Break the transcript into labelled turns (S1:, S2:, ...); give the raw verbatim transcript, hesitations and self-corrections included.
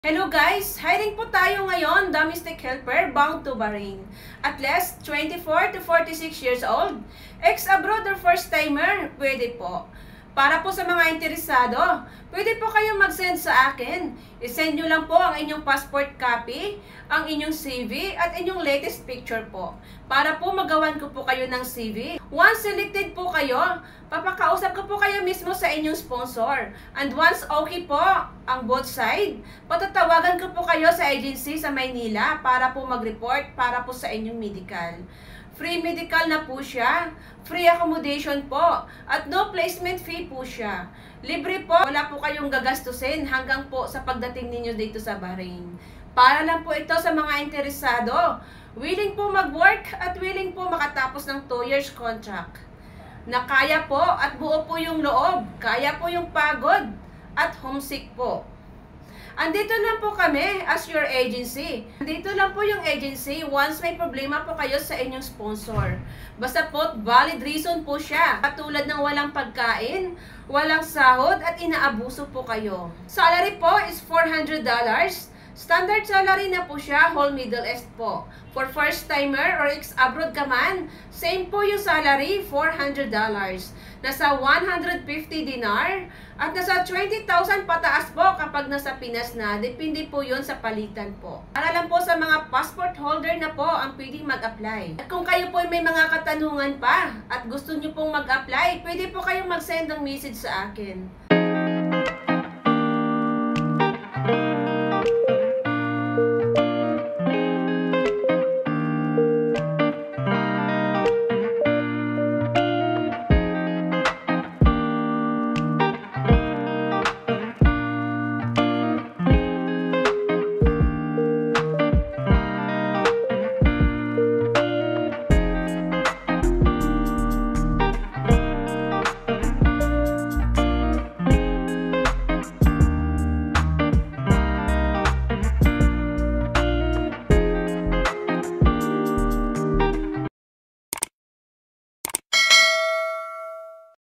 S1: Hello guys! Hiring po tayo ngayon, domestic helper bound to Bahrain. At least twenty-four to forty-six years old. Ex-abroad or first-timer? Pwede po. Para po sa mga interesado, pwede po kayong mag-send sa akin. I-send nyo lang po ang inyong passport copy, ang inyong C V, at inyong latest picture po. Para po magawan ko po kayo ng C V. Once selected po kayo, papakausap ko po kayo mismo sa inyong sponsor. And once okay po ang both side, patatawagan ko po kayo sa agency sa Maynila para po mag-report para po sa inyong medical. Free medical na po siya, free accommodation po, at no placement fee po siya. Libre po, wala po kayong gagastusin hanggang po sa pagdating ninyo dito sa Bahrain. Para lang po ito sa mga interesado, willing po mag-work at willing po makatapos ng two years contract. Na kaya po at buo po yung loob, kaya po yung pagod at homesick po. Andito lang po kami as your agency. Andito lang po yung agency once may problema po kayo sa inyong sponsor. Basta po valid reason po siya. Katulad ng walang pagkain, walang sahod at inaabuso po kayo. Salary po is four hundred dollars. Standard salary na po siya, whole Middle East po. For first timer or ex-abroad ka man, same po yung salary, four hundred dollars. Nasa one hundred fifty dinar at nasa twenty thousand pataas po kapag nasa Pinas na. Depende po yun sa palitan po. Para lang po sa mga passport holder na po ang pwedeng mag-apply. At kung kayo po may mga katanungan pa at gusto nyo pong mag-apply, pwede po kayong mag-send ng message sa akin.